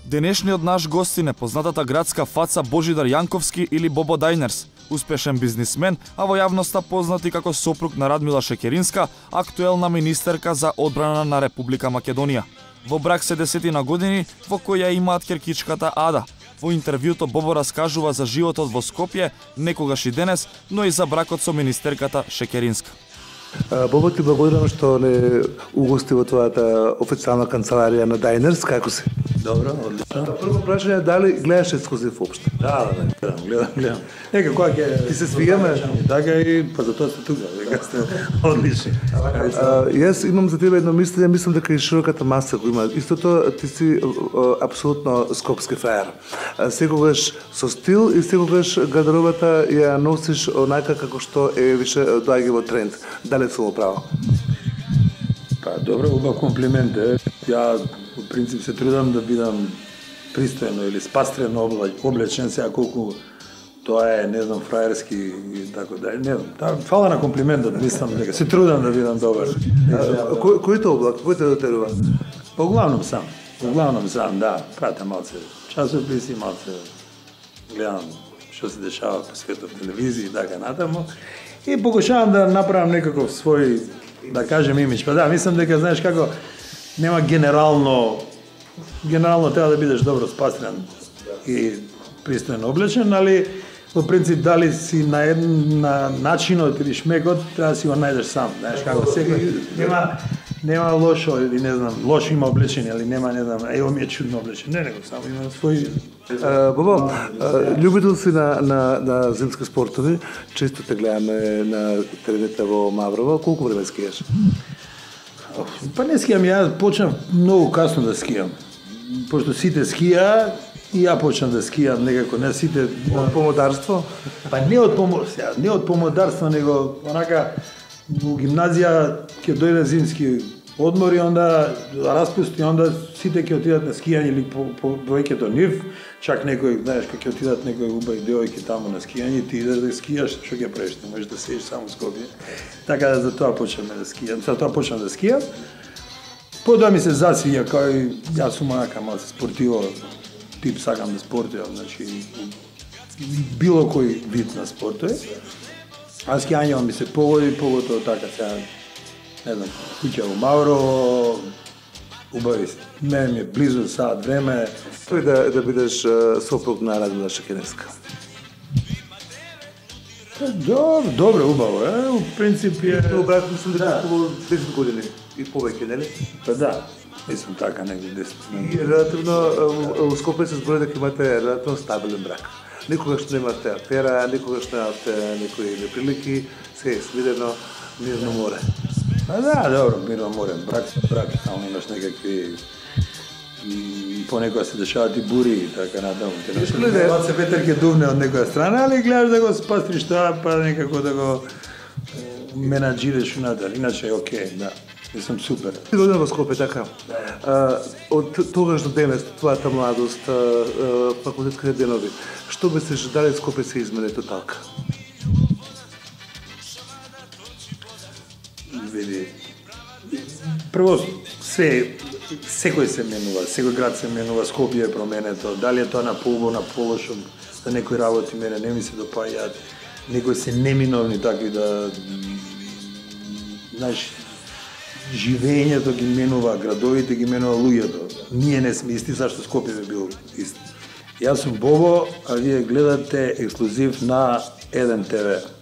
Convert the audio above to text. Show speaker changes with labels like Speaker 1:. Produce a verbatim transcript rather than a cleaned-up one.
Speaker 1: Денешниот наш гостин е познатата градска фаца Божидар Јанковски или Бобо Дајнерс, успешен бизнисмен, а во јавноста познат и како сопруг на Радмила Шекеринска, актуелна министерка за одбрана на Република Македонија. Во брак се десетина години, во кој ја имаат ќеркичката Ада. Во интервјуто Бобо раскажува за животот во Скопје, некогаш и денес, но и за бракот со министерката Шекеринска.
Speaker 2: Бобо, ти благодарам што не угости во твојата официјална канцеларија на Дајнерс, како си?
Speaker 3: Добро, одлично.
Speaker 2: Прво прашање, дали гледаш ексклузив воопшто?
Speaker 3: Да, да, гледам, гледам, гледам. Нека која ќе...
Speaker 2: Ти се свијаме?
Speaker 3: Така и, па за тоа сте тука, дека сте одлични.
Speaker 2: Јас имам за тебе едно мислење, мислам дека и широката маса го има. Истото, ти си апсолутно скопски фраер. Секогаш со стил и секогаш гардеробата ја носиш онака како што е више доаѓа во тренд. Дали сум право?
Speaker 3: Па, добро, убав комплимент е. Ја, во принцип, се трудам да бидам пристојно или спастрено облечен, сега колку тоа е, не знам, фраерски и така да, не знам, та, фала на комплиментот, мислам дека се трудам да бидам добар.
Speaker 2: Кој, кој те облак, кој те дотерува?
Speaker 3: Поглавном сам, поглавном сам, да, пратам малце часописи, малце гледам што се дешава по светот, телевизија и така натаму, и покушавам да направам некаков свој, да кажем, имидж. Па да, мислам дека, знаеш како, нема генерално, генерално треба да бидеш добро спастрен и пристојно облечен, али во принцип дали си на еден на начинот или шмекот треба да си го најдеш сам, знаеш како, секој нема нема лошо или не знам, лошо има облечени, али нема, не знам, ево ми е чудно облечен, не, него само има свој...
Speaker 2: Бобо, љубител си на, на, на зимски спортови, често те гледаме на терените во Маврово, колку време скијаш?
Speaker 3: Па не скијам, ја почнав многу касно да скијам, пошто сите скија, и ја почнав да скијам некако, не сите...
Speaker 2: Од помодарство?
Speaker 3: Па не од помодарство, не од помодарство, него онака во гимназија ќе дојде зимски одмор и onda распусти, onda сите ќе отидат на скијање или по, по двојкето нив, чак некој, знаеш, кога ќе отидат некој убави девојки таму на скијање, ти идеш да скијаш, што ќе правиш, не можеш да седиш само во Скопје. Така да за тоа почнавме да скијам, за тоа почнав да скијам. Потоа ми се засвија, као и јас сум онака малце спортиво, тип сакам да спортувам, значи било кој вид на спортови. А скијањето ми се погоди, поготово така сега, не знам, куќа во Маврово, убави се. Мене ми е близо саат време.
Speaker 2: Тој да, да бидеш сопруг на Радмила Шекеринска?
Speaker 3: Добро, добро, убаво е. У принцип е...
Speaker 2: Тоа брат, мислам дека да. Околу десет години и повеќе, нели?
Speaker 3: Па да, мислам така, негде десет.
Speaker 2: И релативно, во Скопје се збори дека имате релативно стабилен брак. Никогаш немате афера, никогаш немате некои неприлики, се е смирено, мирно море.
Speaker 3: А да, добро, мирно море, брак со брак, само имаш некакви... Понекога се дешават и бури и така натаму. Кога се ветер ќе дувне од некоја страна, али гледаш да го спастриш тоа, па некако да го менаџираш унатре. Иначе е окей, да. И сум супер.
Speaker 2: Ти роден во Скопје, така? Да. Од тогаш до денес, твојата младост, факултетските денови, што мислиш, дали Скопје се измени тоталка?
Speaker 3: Види, прво, се, секој се менува, секој град се менува, Скопје е променето, дали е тоа на побо, на полошо, за некои работи мене не ми се допаѓаат, некои се неминовни такви да, знаеш, живењето ги менува, градовите ги менува луѓето. Ние не сме исти, зашто Скопје би бил ист. Јас сум Бобо, а вие гледате ексклузив на еден те ве.